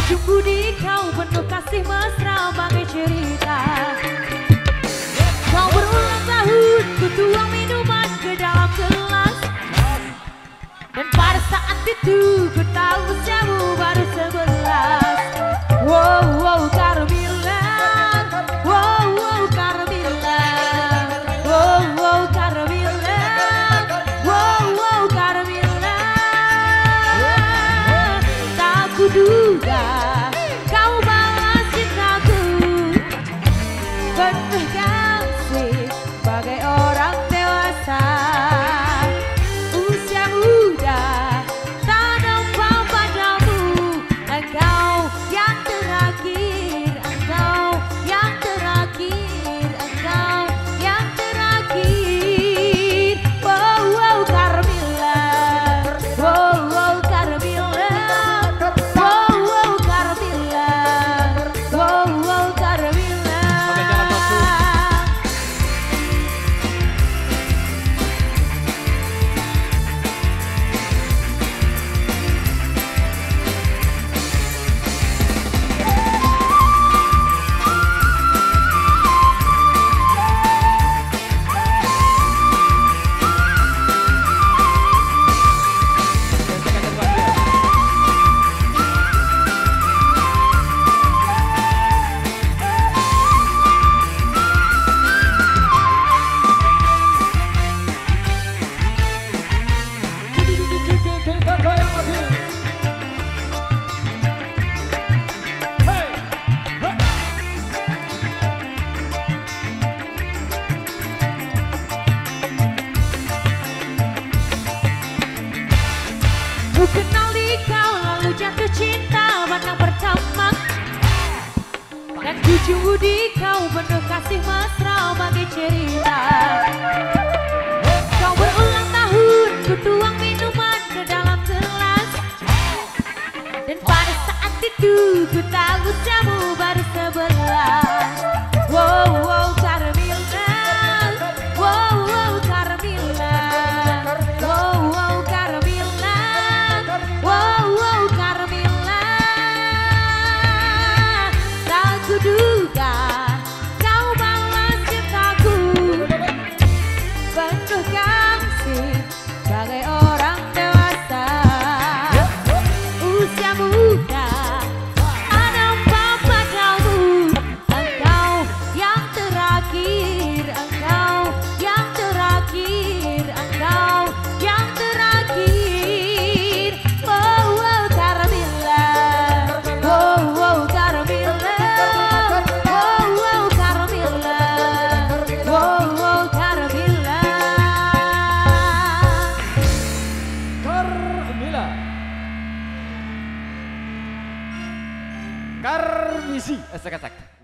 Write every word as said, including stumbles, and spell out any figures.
ujung budi kau penuh kasih mesra bagai cerita. Kau berulang tahun, ku tuang minuman ke dalam gelas. Dan pada saat itu ku tahu usiamu baru sebelas. Wow, wow, Carmilla. Wow, wow, Carmilla. Wow, wow, Carmilla. Wow, wow, Carmilla. Tak kuduga kau balas cintaku penuh kasih bagai orang dewasa. Usia muda tak nampak padamu. Engkau yang terakhir, engkau yang terakhir, engkau yang terakhir. Wow, wow, Carmilla. Wow, wow, Carmilla. Wow, wow, Carmilla. Wow, wow, Carmilla. Ku kenal di kau lalu jatuh cinta pandang pertama. Dan ku jumpa di kau penuh kasih mesra bagai cerita. Kau berulang tahun, ku tuang minuman ke dalam gelas. Dan pada saat itu ku tahu usiamu baru sebelas. Wow, wow, Carmilla. Wow, wow, Carmilla. Wow, wow, Carmilla. Wow, wow, Carmilla. Tak kuduga kau balas cintaku penuh kasih bagai orang dewasa. Usia muda tak nampak padamu. Engkau yang terakhir, engkau yang terakhir, engkau yang terakhir. Wow, wow, Carmilla. Wow, wow, Carmilla. Wow, wow, Carmilla. Wow, wow, Carmilla. Carmilla. Carmisi. Esek-esek.